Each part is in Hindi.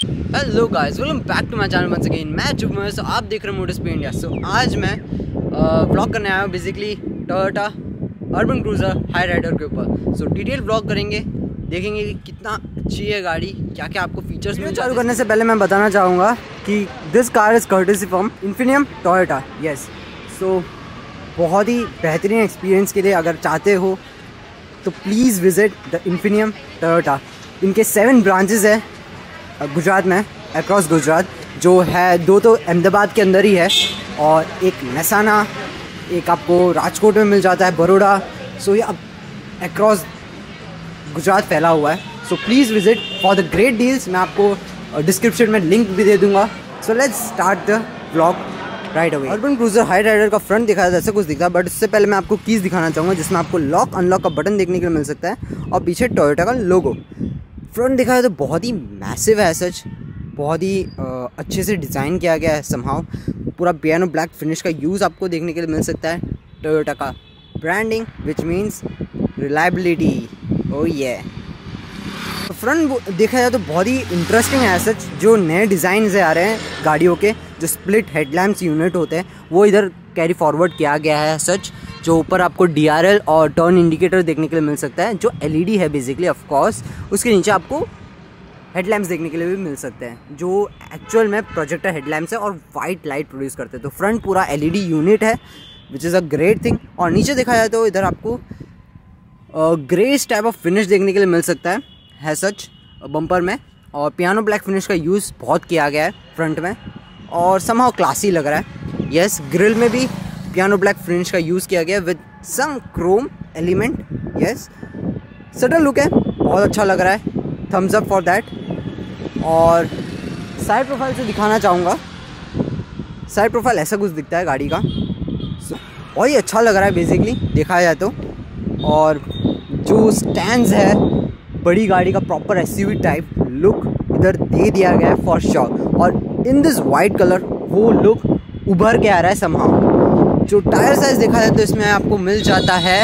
Hello guys, welcome back to my channel once again. मैं चुपमर। सो आप देख रहे हैं मोटर्स पे इंडिया। सो आज मैं व्लॉग करने आया हूँ basically Toyota Urban Cruiser Hyryder के ऊपर। सो डिटेल व्लॉग करेंगे, देखेंगे कि कितना अच्छी है गाड़ी, क्या क्या आपको फीचर्स मिल। चालू करने से पहले मैं बताना चाहूँगा कि this car is courtesy from Infinium Toyota. Yes, so बहुत ही बेहतरीन एक्सपीरियंस के लिए अगर चाहते हो तो please visit the Infinium Toyota. इनके 7 ब्रांचेस है गुजरात में, अक्रॉस गुजरात, जो है 2 तो अहमदाबाद के अंदर ही है और एक महसाना, एक आपको राजकोट में मिल जाता है, बड़ौदा। सो ये अब अक्रॉस गुजरात फैला हुआ है। So please visit for the great deals. मैं आपको डिस्क्रिप्शन में लिंक भी दे दूँगा। So let's start the vlog right away. Urban Cruiser Hyryder का फ्रंट दिखाया ऐसा कुछ दिखता है, बट इससे पहले मैं आपको कीज़ दिखाना चाहूँगा जिसमें आपको लॉक अनलॉक का बटन देखने के लिए मिल सकता है और पीछे टोयोटा का लोगो। फ्रंट दिखाया तो बहुत ही मैसिव है, सच बहुत ही अच्छे से डिज़ाइन किया गया है। समहाउ पूरा पियानो ब्लैक फिनिश का यूज़ आपको देखने के लिए मिल सकता है। टोयोटा का branding which means reliability. Oh ये फ्रंट देखा जाए तो बहुत ही इंटरेस्टिंग है। सच जो नए डिज़ाइन से आ रहे हैं गाड़ियों के, जो स्प्लिट हेडलैम्प्स यूनिट होते हैं वो इधर कैरी फॉरवर्ड किया गया है। सच जो ऊपर आपको DRL और टर्न इंडिकेटर देखने के लिए मिल सकता है, जो LED है बेसिकली ऑफ कोर्स। उसके नीचे आपको हेडलैम्प्स देखने के लिए भी मिल सकते हैं जो एक्चुअल में प्रोजेक्टर हेडलैम्प्स है और वाइट लाइट प्रोड्यूस करते हैं। तो फ्रंट पूरा LED यूनिट है which is a great thing. और नीचे देखा जाए तो इधर आपको ग्रेस टाइप ऑफ फिनिश देखने के लिए मिल सकता है सच बम्पर में, और पियानो ब्लैक फिनिश का यूज़ बहुत किया गया है फ्रंट में और समहाउ क्लासी लग रहा है। यस, ग्रिल में भी पियानो ब्लैक फिनिश का यूज़ किया गया with some chrome element. Yes, subtle look है, बहुत अच्छा लग रहा है, थम्स अप फॉर दैट। और साइड प्रोफाइल से दिखाना चाहूँगा, साइड प्रोफाइल ऐसा कुछ दिखता है गाड़ी का। बहुत ही अच्छा लग रहा है बेसिकली देखा जाए तो। और जो स्टैंड्स है बड़ी गाड़ी का प्रॉपर SUV टाइप लुक इधर दे दिया गया है फॉर श्योर। और इन दिस वाइट कलर वो लुक उभर के आ रहा है समहाउ। जो टायर साइज़ देखा जाए तो इसमें आपको मिल जाता है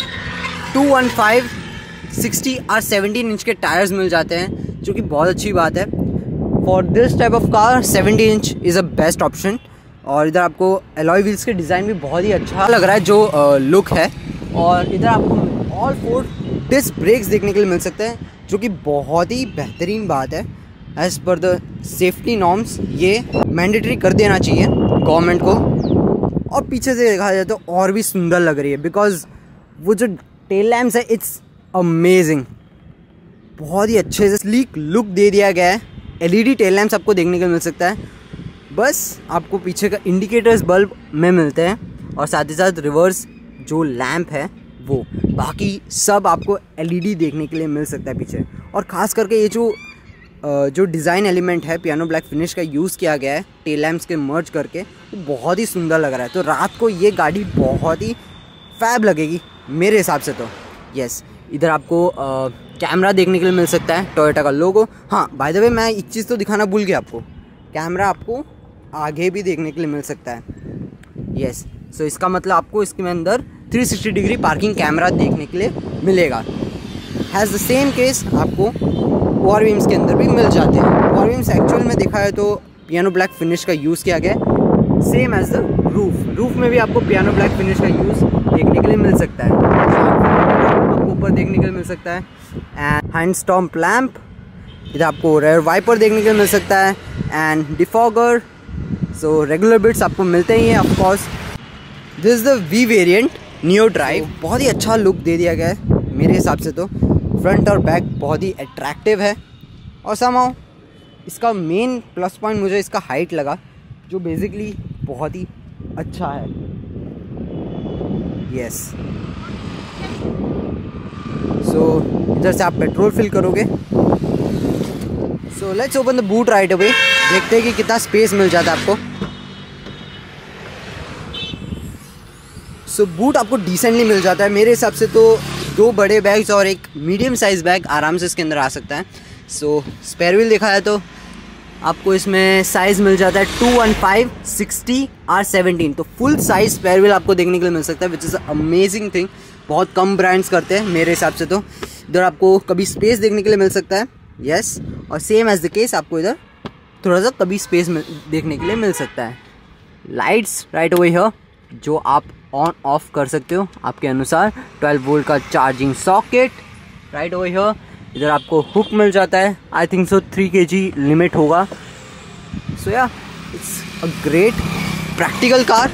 215 60 और 17 इंच के टायर्स मिल जाते हैं, जो कि बहुत अच्छी बात है for this type of car. 70 inch is a best option. और इधर आपको अलॉय व्हील्स के डिज़ाइन भी बहुत ही अच्छा लग रहा है जो लुक है। और इधर आपको ऑल 4 डिस्क ब्रेक्स देखने के लिए मिल सकते हैं, जो कि बहुत ही बेहतरीन बात है। As per the safety norms ये मैंडेटरी कर देना चाहिए गवर्नमेंट को। और पीछे से देखा जाए तो और भी सुंदर लग रही है बिकॉज वो जो टेल लैम्प्स है इट्स अमेजिंग, बहुत ही अच्छे से स्लीक लुक दे दिया गया है। LED टेल लैम्प्स आपको देखने को मिल सकता है, बस आपको पीछे का इंडिकेटर्स बल्ब में मिलते हैं और साथ ही साथ रिवर्स जो लैम्प है वो, बाकी सब आपको LED देखने के लिए मिल सकता है पीछे। और ख़ास करके ये जो डिज़ाइन एलिमेंट है पियानो ब्लैक फिनिश का यूज़ किया गया है टेल लैम्प्स के मर्ज करके, वो बहुत ही सुंदर लग रहा है। तो रात को ये गाड़ी बहुत ही फैब लगेगी मेरे हिसाब से तो। यस, इधर आपको कैमरा देखने के लिए मिल सकता है, टोयोटा का लोगो। हाँ, बाय द वे मैं एक चीज़ तो दिखाना भूल गया आपको, कैमरा आपको आगे भी देखने के लिए मिल सकता है। यस, सो इसका मतलब आपको इसके अंदर 360 डिग्री पार्किंग कैमरा देखने के लिए मिलेगा। हैज़ द सेम केस आपको ओवर व्हील्स के अंदर भी मिल जाते हैं। ओवर व्हील्स एक्चुअल में देखा है तो पियानो ब्लैक फिनिश का यूज़ किया गया है, सेम एज द रूफ में भी आपको पियानो ब्लैक फिनिश का यूज़ देखने के लिए मिल सकता है। आपको ऊपर देखने के लिए मिल सकता है। एंड हैंड स्टॉम्प लैम्प, इधर आपको रेयर वाइपर देखने के लिए मिल सकता है and defogger. So regular bits आपको मिलते ही हैं of course. This is the V variant neo drive. बहुत ही अच्छा लुक दे दिया गया है मेरे हिसाब से तो। फ्रंट और बैक बहुत ही अट्रैक्टिव है और समहाउ इसका मेन प्लस पॉइंट मुझे इसका हाइट लगा, जो बेसिकली बहुत ही अच्छा है। यस, सो इधर से आप पेट्रोल फिल करोगे। So let's open the boot right away, देखते हैं कि कितना स्पेस मिल जाता है आपको। सो बूट आपको डिसेंटली मिल जाता है मेरे हिसाब से तो। 2 बड़े बैग्स और एक मीडियम साइज़ बैग आराम से इसके अंदर आ सकता है। सो स्पेयर व्हील देखा है तो आपको इसमें साइज़ मिल जाता है 215 60 और 17। तो फुल साइज़ स्पेयर व्हील आपको देखने के लिए मिल सकता है विच इज़ अमेजिंग थिंग। बहुत कम ब्रांड्स करते हैं मेरे हिसाब से तो। इधर आपको कभी स्पेस देखने के लिए मिल सकता है। यस, और सेम एज द केस आपको इधर थोड़ा सा कभी स्पेस देखने के लिए मिल सकता है। लाइट्स राइट ओवर हियर जो आप ऑन ऑफ कर सकते हो आपके अनुसार। 12 वोल्ट का charging socket right over here. इधर आपको हुक मिल जाता है, I think so 3 kg limit होगा। So yeah it's a great practical car.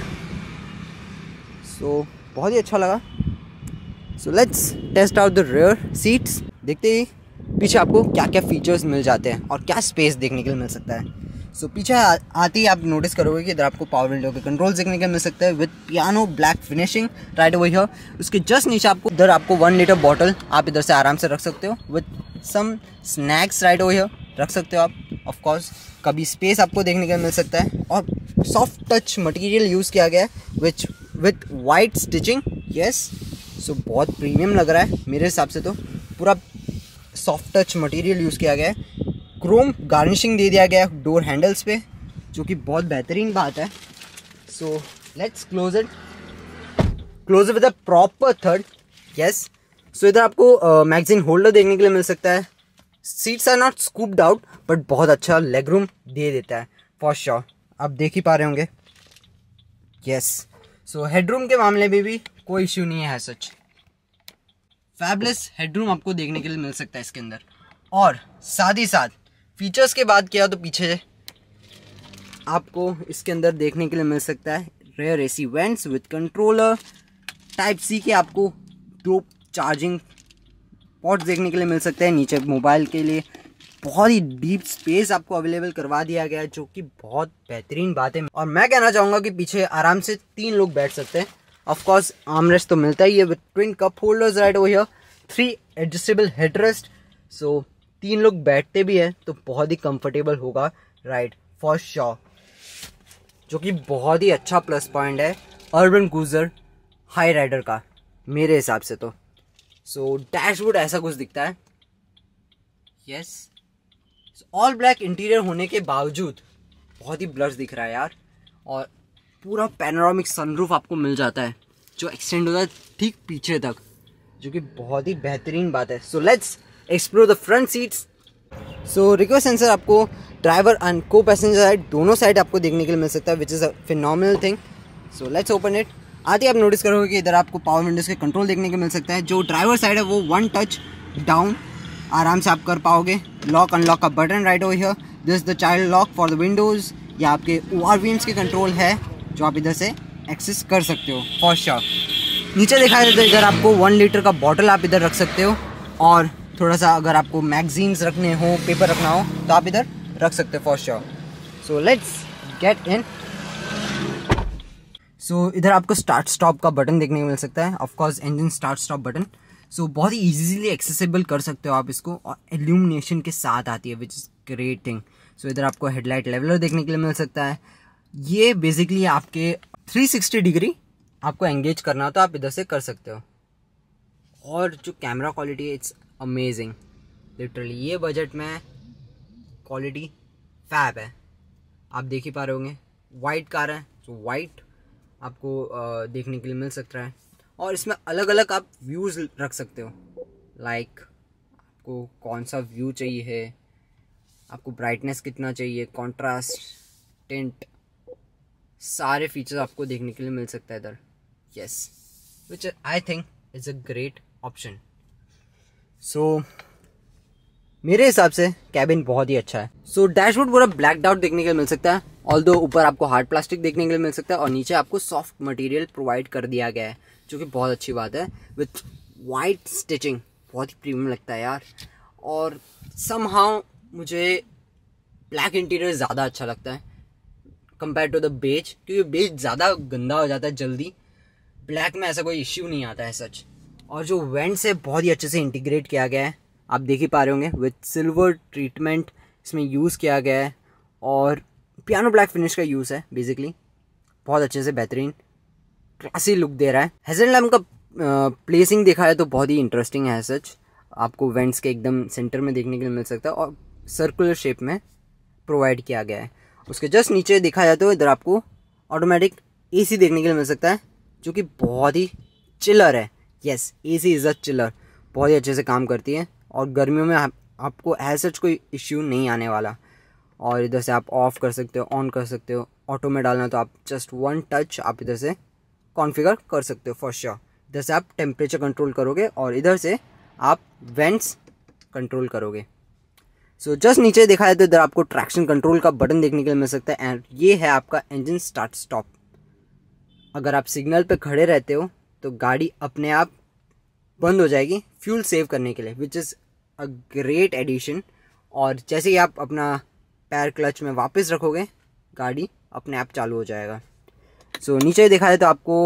So बहुत ही अच्छा लगा। So let's test out the rear seats. देखते ही पीछे आपको क्या क्या फीचर्स मिल जाते हैं और क्या स्पेस देखने के लिए मिल सकता है। सो पीछे आते ही आप नोटिस करोगे कि इधर आपको पावर विंडो के कंट्रोल्स देखने के मिल सकते हैं with piano black finishing right over here. उसके जस्ट नीचे आपको इधर आपको 1 लीटर बॉटल आप इधर से आराम से रख सकते हो with some snacks right over here रख सकते हो आप। ऑफ कोर्स कभी स्पेस आपको देखने के मिल सकता है और सॉफ्ट टच मटेरियल यूज़ किया गया है with white stitching. Yes, so बहुत प्रीमियम लग रहा है मेरे हिसाब से। तो पूरा सॉफ्ट टच मटेरियल यूज़ किया गया है। क्रोम गार्निशिंग दे दिया गया है डोर हैंडल्स पे, जो कि बहुत बेहतरीन बात है। So let's close it with a proper third. Yes, so इधर आपको मैगजीन होल्डर देखने के लिए मिल सकता है। Seats are not scooped out but बहुत अच्छा लेग रूम दे देता है फॉर श्योर। आप देख ही पा रहे होंगे। यस, सो हेडरूम के मामले में भी कोई इश्यू नहीं है सच। फैबलेस हेडरूम आपको देखने के लिए मिल सकता है इसके अंदर। और साथ ही साथ फीचर्स की बात किया तो पीछे आपको इसके अंदर देखने के लिए मिल सकता है rear AC vents with controller. Type C के आपको 2 चार्जिंग पोर्ट्स देखने के लिए मिल सकते हैं। नीचे मोबाइल के लिए बहुत ही डीप स्पेस आपको अवेलेबल करवा दिया गया है, जो कि बहुत बेहतरीन बात है। और मैं कहना चाहूँगा कि पीछे आराम से 3 लोग बैठ सकते हैं। ऑफ कोर्स आर्मरेस्ट तो मिलता ही है with twin cup holders right over here, 3 adjustable headrest. So 3 लोग बैठते भी हैं तो बहुत ही कंफर्टेबल होगा राइड फॉर श्योर, जो कि बहुत ही अच्छा प्लस पॉइंट है अर्बन क्रूजर हाई राइडर का मेरे हिसाब से तो। सो डैशबोर्ड ऐसा कुछ दिखता है। यस, ऑल ब्लैक इंटीरियर होने के बावजूद बहुत ही ब्लर्स दिख रहा है यार। और पूरा पैनोरामिक सनरूफ आपको मिल जाता है जो एक्सटेंड होता है ठीक पीछे तक, जो कि बहुत ही बेहतरीन बात है। So let's explore the front seats. So request sensor आपको ड्राइवर एंड को पैसेंजर साइड दोनों साइड आपको देखने के लिए मिल सकता है, which is a phenomenal thing. So let's open it. आते ही आप नोटिस करोगे कि इधर आपको पावर विंडोज के कंट्रोल देखने को मिल सकता है। जो ड्राइवर साइड है वो 1 टच डाउन आराम से आप कर पाओगे। लॉक अनलॉक का button right over here. This is the child lock for the windows. या आपके ORVMs के कंट्रोल है जो आप इधर से एक्सेस कर सकते हो फॉर श्योर। नीचे देखा जाए तो इधर आपको 1 लीटर का बॉटल आप इधर रख सकते हो। और थोड़ा सा अगर आपको मैगजीन्स रखने हो, पेपर रखना हो तो आप इधर रख सकते हो for sure. So let's get in. So इधर आपको स्टार्ट स्टॉप का बटन देखने को मिल सकता है। Of course engine start stop button. So बहुत ही इजीली एक्सेसिबल कर सकते हो आप इसको, और इल्यूमिनेशन के साथ आती है which is great thing. So इधर आपको हेडलाइट लेवलर देखने के लिए मिल सकता है। ये बेसिकली आपके 360 डिग्री आपको एंगेज करना हो तो आप इधर से कर सकते हो। और जो कैमरा क्वालिटी है इट्स अमेजिंग लिटरली। ये बजट में क्वालिटी फैब है, आप देख ही पा रहे होंगे। वाइट कार है तो वाइट आपको देखने के लिए मिल सकता है। और इसमें अलग अलग आप व्यूज़ रख सकते हो, लाइक आपको कौन सा व्यू चाहिए है, आपको ब्राइटनेस कितना चाहिए, कॉन्ट्रास्ट, टिंट, सारे फीचर्स आपको देखने के लिए मिल सकता है इधर। Yes, which I think is a great option. So मेरे हिसाब से कैबिन बहुत ही अच्छा है। सो डैशबोर्ड पूरा ब्लैक आउट देखने के लिए मिल सकता है, ऑल्दो ऊपर आपको हार्ड प्लास्टिक देखने के लिए मिल सकता है और नीचे आपको सॉफ्ट मटेरियल प्रोवाइड कर दिया गया है, जो कि बहुत अच्छी बात है विथ वाइट स्टिचिंग। बहुत ही प्रीमियम लगता है यार। और समहाउ मुझे ब्लैक इंटीरियर ज़्यादा अच्छा लगता है कंपेयर टू द बेज, क्योंकि बेज ज़्यादा गंदा हो जाता है जल्दी। ब्लैक में ऐसा कोई इश्यू नहीं आता है सच। और जो वेंट्स है बहुत ही अच्छे से इंटीग्रेट किया गया है, आप देख ही पा रहे होंगे विथ सिल्वर ट्रीटमेंट इसमें यूज़ किया गया है और पियानो ब्लैक फिनिश का यूज़ है बेसिकली। बहुत अच्छे से बेहतरीन क्लासी लुक दे रहा है। हेज़ल लैम्प का प्लेसिंग देखा है तो बहुत ही इंटरेस्टिंग है सच। आपको वेंट्स के एकदम सेंटर में देखने के लिए मिल सकता है और सर्कुलर शेप में प्रोवाइड किया गया है। उसके जस्ट नीचे देखा जाए तो इधर आपको ऑटोमेटिक AC देखने के लिए मिल सकता है, जो कि बहुत ही चिलर है। Yes, AC is a chiller, बहुत ही अच्छे से काम करती है और गर्मियों में आपको ऐसा कोई इश्यू नहीं आने वाला। और इधर से आप ऑफ कर सकते हो, ऑन कर सकते हो। ऑटो में डालना तो आप जस्ट 1 टच आप इधर से कॉन्फ़िगर कर सकते हो फॉर श्योर। इधर से आप टेम्परेचर कंट्रोल करोगे और इधर से आप वेंट्स कंट्रोल करोगे। सो जस्ट नीचे देखा है तो इधर आपको ट्रैक्शन कंट्रोल का बटन देखने के लिए मिल सकता है एंड ये है आपका इंजन स्टार्ट स्टॉप। अगर आप सिग्नल पे खड़े रहते हो तो गाड़ी अपने आप बंद हो जाएगी फ्यूल सेव करने के लिए, which is a great addition. और जैसे ही आप अपना पैर क्लच में वापस रखोगे गाड़ी अपने आप चालू हो जाएगा। सो नीचे देखा है तो आपको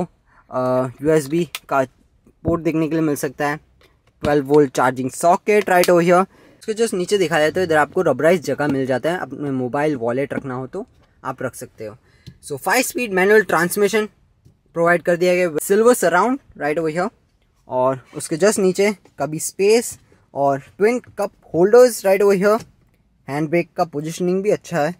USB का पोर्ट देखने के लिए मिल सकता है, 12 volt charging socket right over here. उसके जस्ट नीचे दिखाया जाए तो इधर आपको रबराइज जगह मिल जाता है, अपने मोबाइल वॉलेट रखना हो तो आप रख सकते हो। So 5 speed manual transmission provide कर दिया गया, silver surround right over here. और उसके जस्ट नीचे कभी स्पेस और twin cup holders right over here. Hand brake का पोजिशनिंग भी अच्छा है,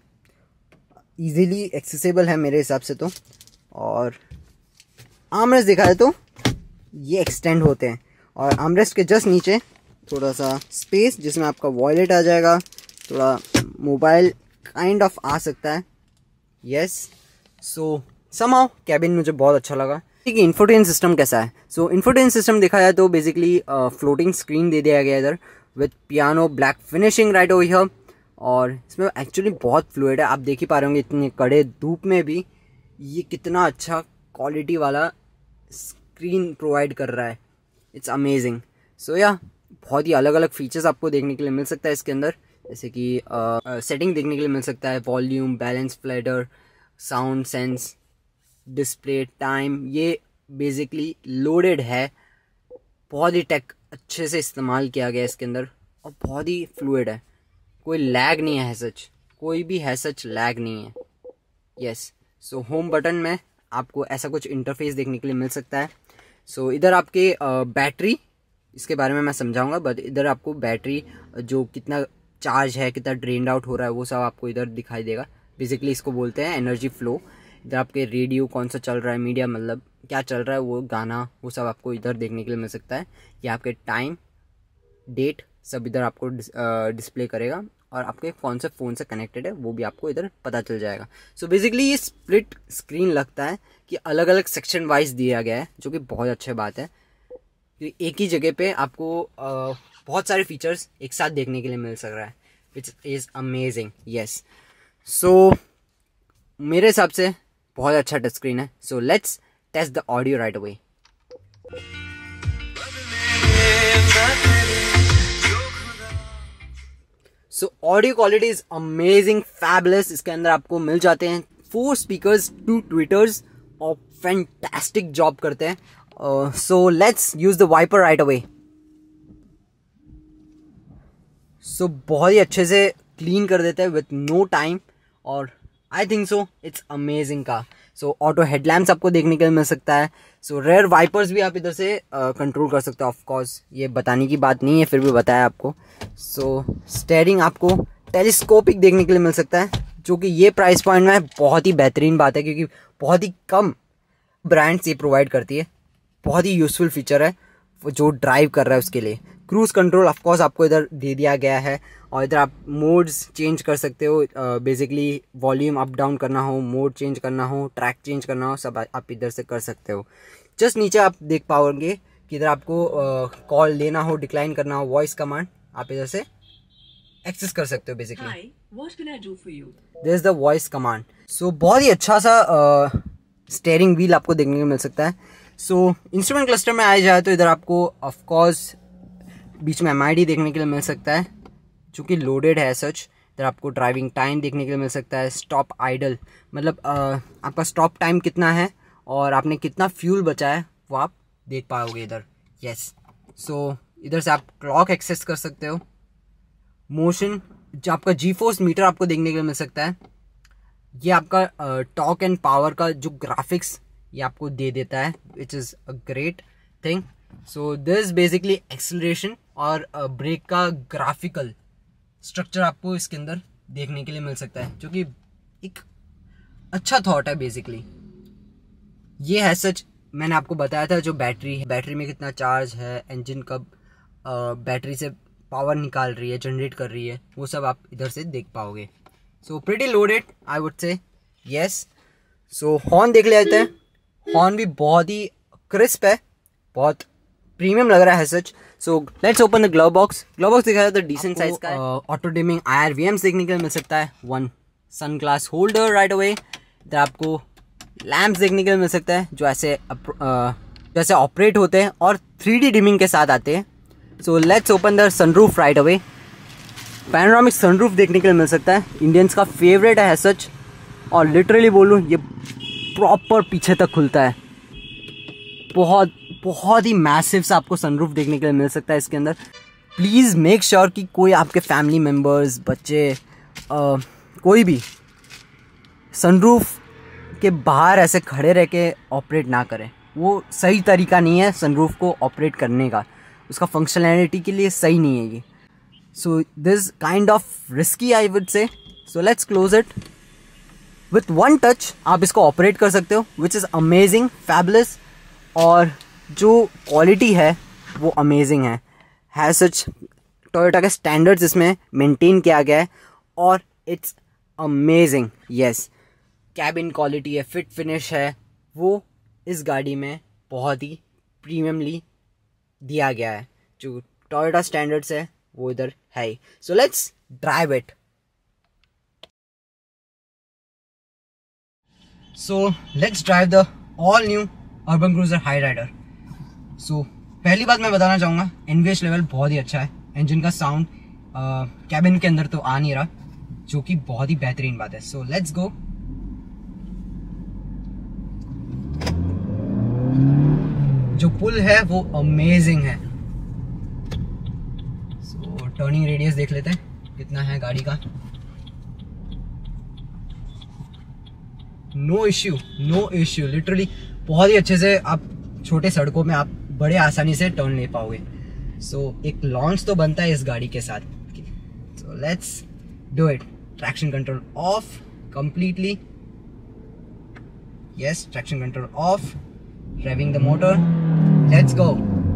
ईजिली एक्सेसिबल है मेरे हिसाब से तो। और आर्मरेस्ट देखा है तो ये एक्सटेंड होते हैं और आर्मरेस्ट के जस्ट नीचे थोड़ा सा स्पेस जिसमें आपका वॉलेट आ जाएगा, थोड़ा मोबाइल काइंड ऑफ आ सकता है। यस, सो समहाउ कैबिन मुझे बहुत अच्छा लगा। ठीक है, इन्फोटेन सिस्टम कैसा है? सो इन्फोटेन सिस्टम देखा जाए तो बेसिकली फ्लोटिंग स्क्रीन दे दिया गया इधर with piano black finishing right over here. और इसमें एक्चुअली बहुत फ्लूइड है, आप देख ही पा रहे होंगे इतने कड़े धूप में भी ये कितना अच्छा क्वालिटी वाला स्क्रीन प्रोवाइड कर रहा है। It's amazing. सो या बहुत ही अलग अलग फीचर्स आपको देखने के लिए मिल सकता है इसके अंदर, जैसे कि सेटिंग देखने के लिए मिल सकता है, volume, balance, fader, sound sense, display time. ये बेसिकली लोडेड है, बहुत ही टेक अच्छे से इस्तेमाल किया गया है इसके अंदर और बहुत ही फ्लूइड है, कोई लैग नहीं है सच, कोई भी है सच लैग नहीं है। यस, सो होम बटन में आपको ऐसा कुछ इंटरफेस देखने के लिए मिल सकता है। सो इधर आपके बैटरी, इसके बारे में मैं समझाऊंगा, बट इधर आपको बैटरी जो कितना चार्ज है, कितना ड्रेन्ड आउट हो रहा है, वो सब आपको इधर दिखाई देगा। बेसिकली इसको बोलते हैं एनर्जी फ्लो। इधर आपके रेडियो कौन सा चल रहा है, मीडिया मतलब क्या चल रहा है, वो गाना, वो सब आपको इधर देखने के लिए मिल सकता है। या आपके टाइम, डेट सब इधर आपको डिस्प्ले करेगा और आपके कौन से फ़ोन से कनेक्टेड है वो भी आपको इधर पता चल जाएगा। सो बेसिकली ये स्प्लिट स्क्रीन लगता है कि अलग अलग सेक्शन वाइज दिया गया है, जो कि बहुत अच्छी बात है। एक ही जगह पे आपको बहुत सारे फीचर्स एक साथ देखने के लिए मिल सक रहा है, which is amazing. Yes, so मेरे हिसाब से बहुत अच्छा टच स्क्रीन है। So let's test the audio right away. So audio quality is amazing, fabulous. इसके अंदर आपको मिल जाते हैं 4 स्पीकर्स, 2 ट्विटर्स और फैंटास्टिक जॉब करते हैं। So let's use the wiper right away. So बहुत ही अच्छे से क्लीन कर देते हैं विथ नो टाइम और I think so it's amazing का। सो ऑटो हेडलैम्प्स आपको देखने के लिए मिल सकता है। सो रेयर वाइपर्स भी आप इधर से कंट्रोल कर सकते हो। ऑफ कोर्स ये बताने की बात नहीं है, फिर भी बताया आपको। सो स्टेयरिंग आपको टेलीस्कोपिक देखने के लिए मिल सकता है, जो कि ये प्राइस पॉइंट में बहुत ही बेहतरीन बात है, क्योंकि बहुत ही कम ब्रांड्स ये प्रोवाइड करती है। बहुत ही यूजफुल फीचर है जो ड्राइव कर रहा है उसके लिए। क्रूज कंट्रोल ऑफ कोर्स आपको इधर दे दिया गया है और इधर आप मोड्स चेंज कर सकते हो। बेसिकली वॉल्यूम अप डाउन करना हो, मोड चेंज करना हो, ट्रैक चेंज करना हो, सब आप इधर से कर सकते हो। जस्ट नीचे आप देख पाओगे कि इधर आपको कॉल लेना हो, डिक्लाइन करना हो, वॉइस कमांड आप इधर से एक्सेस कर सकते हो। Basically this is the voice command. So बहुत ही अच्छा सा स्टीयरिंग व्हील आपको देखने को मिल सकता है। सो इंस्ट्रूमेंट क्लस्टर में आया जाए तो इधर आपको ऑफ कोर्स बीच में MID देखने के लिए मिल सकता है, जो कि लोडेड है सच। इधर आपको ड्राइविंग टाइम देखने के लिए मिल सकता है, स्टॉप आइडल मतलब आपका स्टॉप टाइम कितना है और आपने कितना फ्यूल बचा है वो आप देख पाओगे इधर। यस, सो इधर से आप क्लॉक एक्सेस कर सकते हो। मोशन, जो आपका G-फोर्स मीटर आपको देखने के लिए मिल सकता है। ये आपका टॉर्क एंड पावर का जो ग्राफिक्स ये आपको दे देता है, which is a great thing. So this basically acceleration और ब्रेक का ग्राफिकल स्ट्रक्चर आपको इसके अंदर देखने के लिए मिल सकता है, जो कि एक अच्छा थॉट है। बेसिकली ये है सच, मैंने आपको बताया था जो बैटरी है, बैटरी में कितना चार्ज है, इंजन कब बैटरी से पावर निकाल रही है, जनरेट कर रही है, वो सब आप इधर से देख पाओगे। So pretty loaded I would say, yes. So horn देख लेते हैं। हॉर्न भी बहुत ही क्रिस्प है, बहुत प्रीमियम लग रहा है सच। So let's open the glove box. Glove box दिखाया तो डिसेंट साइज का है। ऑटो डिमिंग IR/VMs देखने के लिए मिल सकता है। One sunglass holder right away. इधर आपको लैम्प्स देखने के लिए मिल सकता है जो ऐसे ऑपरेट होते हैं और 3D डिमिंग के साथ आते हैं। So let's open the sunroof right away. Panoramic sunroof देखने के लिए मिल सकता है, इंडियंस का फेवरेट है सच। और लिटरली बोलूँ ये प्रॉपर पीछे तक खुलता है। बहुत ही मैसिव सा आपको सनरूफ देखने के लिए मिल सकता है इसके अंदर। प्लीज़ मेक श्योर कि कोई आपके फैमिली मेम्बर्स, बच्चे, कोई भी सनरूफ के बाहर ऐसे खड़े रह के ऑपरेट ना करें। वो सही तरीका नहीं है सनरूफ को ऑपरेट करने का, उसका फंक्शनैलिटी के लिए सही नहीं है ये। So this kind of risky I would say. So let's close it. With one touch आप इसको ऑपरेट कर सकते हो, विच इज़ अमेजिंग, फैबुलस। और जो क्वालिटी है वो अमेजिंग है सच। टोयोटा के स्टैंडर्ड्स इसमें मेंटेन किया गया है और it's amazing, yes. Cabin quality है, फिट फिनिश है, वो इस गाड़ी में बहुत ही प्रीमियमली दिया गया है। जो टोयोटा स्टैंडर्ड्स है वो इधर है ही। So let's drive it. So let's drive the all new Urban Cruiser Hyryder. सो पहली बात मैं बताना चाहूँगा, NVH लेवल बहुत ही अच्छा है। इंजन का साउंड कैबिन के अंदर तो आ नहीं रहा, जो कि बहुत ही बेहतरीन बात है। So let's go. जो पुल है वो अमेजिंग है। सो टर्निंग रेडियस देख लेते हैं कितना है गाड़ी का। नो इश्यू लिटरली बहुत ही अच्छे से आप छोटे सड़कों में आप बड़े आसानी से टर्न ले पाओगे। सो एक लॉन्च तो बनता है इस गाड़ी के साथ। So let's do it. Traction control off completely, yes, traction control off. Revving the motor, let's go।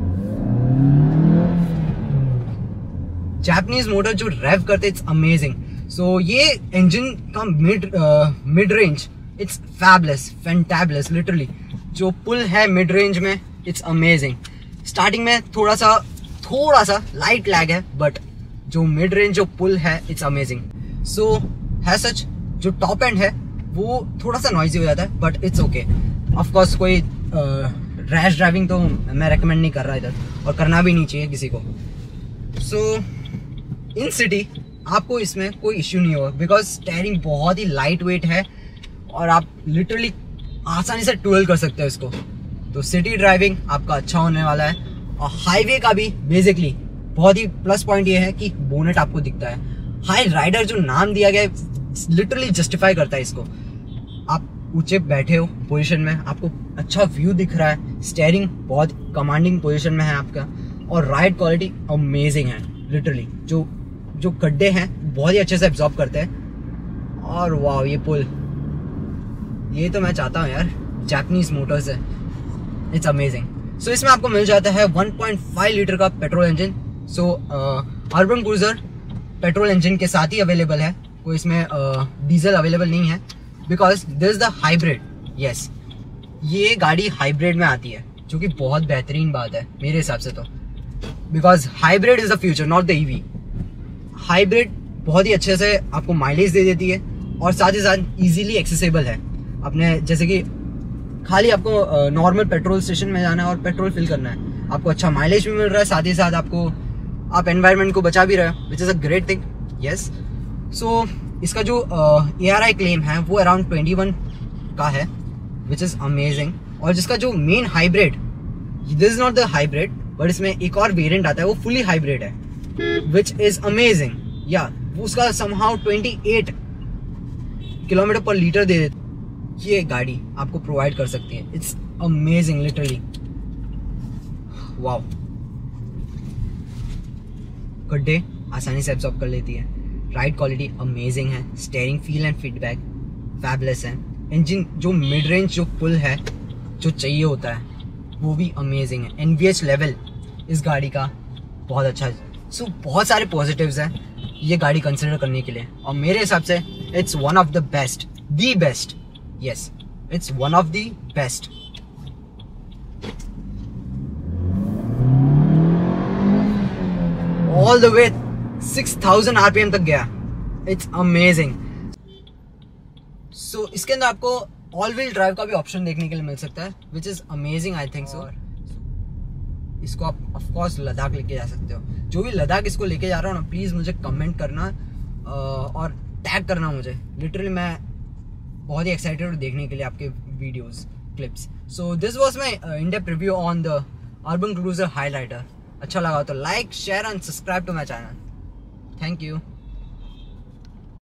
Japanese motor जो रेव करते इट्स अमेजिंग। सो ये इंजन का mid range it's fabulous, fantabulous literally. जो पुल है मिड रेंज में इट्स अमेजिंग। स्टार्टिंग में थोड़ा सा लाइट लैग है, बट जो मिड रेंज जो पुल है इट्स अमेजिंग। सो है सच जो टॉप एंड है वो थोड़ा सा नॉइजी हो जाता है, बट इट्स ओके। ऑफकोर्स कोई रैश ड्राइविंग तो मैं रेकमेंड नहीं कर रहा इधर, और करना भी नहीं चाहिए किसी को। सो इन सिटी आपको इसमें कोई इश्यू नहीं होगा, बिकॉज स्टीयरिंग बहुत ही लाइट वेट है और आप लिटरली आसानी से टूल कर सकते हो इसको। तो सिटी ड्राइविंग आपका अच्छा होने वाला है। और हाईवे का भी बेसिकली बहुत ही प्लस पॉइंट ये है कि बोनेट आपको दिखता है। हाई राइडर जो नाम दिया गया है लिटरली जस्टिफाई करता है इसको। आप ऊंचे बैठे हो पोजीशन में, आपको अच्छा व्यू दिख रहा है, स्टीयरिंग बहुत कमांडिंग पोजीशन में है आपका, और राइड क्वालिटी अमेजिंग है लिटरली। जो गड्ढे हैं बहुत ही अच्छे से एब्जॉर्ब करते हैं। और वाह ये पुल, ये तो मैं चाहता हूँ यार जापानीज मोटर से, इट्स अमेजिंग। सो इसमें आपको मिल जाता है 1.5 लीटर का petrol engine. So Urban Cruiser petrol engine के साथ ही अवेलेबल है, कोई इसमें डीजल अवेलेबल नहीं है, because this the hybrid. Yes, ये गाड़ी हाइब्रिड में आती है, जो कि बहुत बेहतरीन बात है मेरे हिसाब से तो, because hybrid is the future, not the EV. Hybrid बहुत ही अच्छे से आपको माइलेज दे देती है और साथ ही साथ इजीली एक्सेसिबल है। अपने जैसे कि खाली आपको नॉर्मल पेट्रोल स्टेशन में जाना है और पेट्रोल फिल करना है, आपको अच्छा माइलेज भी मिल रहा है, साथ ही साथ आप एनवायरनमेंट को बचा भी रहे हो, which is a great thing. Yes, so इसका जो ARI क्लेम है वो अराउंड 21 का है, विच इज़ अमेजिंग। और जिसका जो main hybrid, this is not the hybrid, but इसमें एक और वेरिएंट आता है वो फुली हाइब्रिड है, विच इज अमेजिंग। या उसका समहाउ 28 किलोमीटर पर लीटर दे देते, ये गाड़ी आपको प्रोवाइड कर सकती है। It's amazing literally, wow. गड्ढे आसानी से एब्जॉर्ब कर लेती है, राइड क्वालिटी अमेजिंग है, steering feel and feedback fabulous है, इंजन जो मिड रेंज जो पुल है जो चाहिए होता है वो भी अमेजिंग है। NVH लेवल इस गाड़ी का बहुत अच्छा है। सो बहुत सारे पॉजिटिव्स हैं ये गाड़ी कंसिडर करने के लिए, और मेरे हिसाब से It's one of the best. The best. Yes. It's one of the best. All the way 6000 RPM तक गया. It's amazing. So इसके अंदर आपको ऑल व्हील ड्राइव का भी ऑप्शन देखने के लिए मिल सकता है, which is amazing I think so. इसको आप ऑफ कोर्स लद्दाख लेके जा सकते हो. जो भी लद्दाख इसको लेके जा रहा हो ना, प्लीज मुझे कमेंट करना और टैग करना मुझे. लिटरली मैं बहुत ही एक्साइटेड हूँ देखने के लिए आपके videos, clips. So this was my in depth review on the Urban Cruiser highlighter. अच्छा लगा तो like, share and subscribe to my channel. Thank you.